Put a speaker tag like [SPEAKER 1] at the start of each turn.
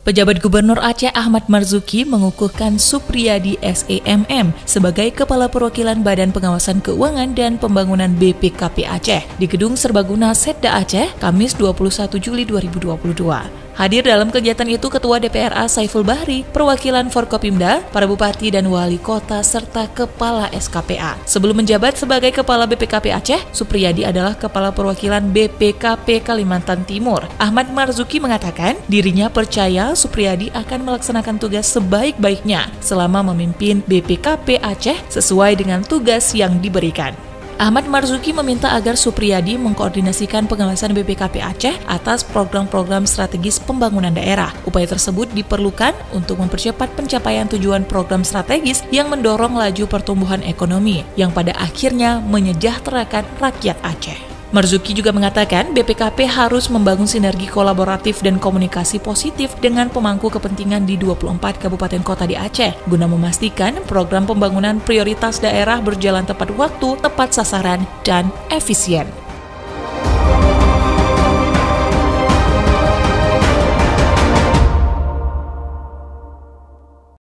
[SPEAKER 1] Pejabat Gubernur Aceh Ahmad Marzuki mengukuhkan Supriyadi SEMM sebagai Kepala Perwakilan Badan Pengawasan Keuangan dan Pembangunan BPKP Aceh di Gedung Serbaguna Setda Aceh, Kamis 21 Juli 2022. Hadir dalam kegiatan itu Ketua DPRA Saiful Bahri, perwakilan Forkopimda, para bupati dan wali kota, serta Kepala SKPA. Sebelum menjabat sebagai Kepala BPKP Aceh, Supriyadi adalah Kepala Perwakilan BPKP Kalimantan Timur. Ahmad Marzuki mengatakan dirinya percaya Supriyadi akan melaksanakan tugas sebaik-baiknya selama memimpin BPKP Aceh sesuai dengan tugas yang diberikan. Ahmad Marzuki meminta agar Supriyadi mengkoordinasikan pengawasan BPKP Aceh atas program-program strategis pembangunan daerah. Upaya tersebut diperlukan untuk mempercepat pencapaian tujuan program strategis yang mendorong laju pertumbuhan ekonomi, yang pada akhirnya menyejahterakan rakyat Aceh. Marzuki juga mengatakan BPKP harus membangun sinergi kolaboratif dan komunikasi positif dengan pemangku kepentingan di 24 kabupaten kota di Aceh guna memastikan program pembangunan prioritas daerah berjalan tepat waktu, tepat sasaran, dan efisien.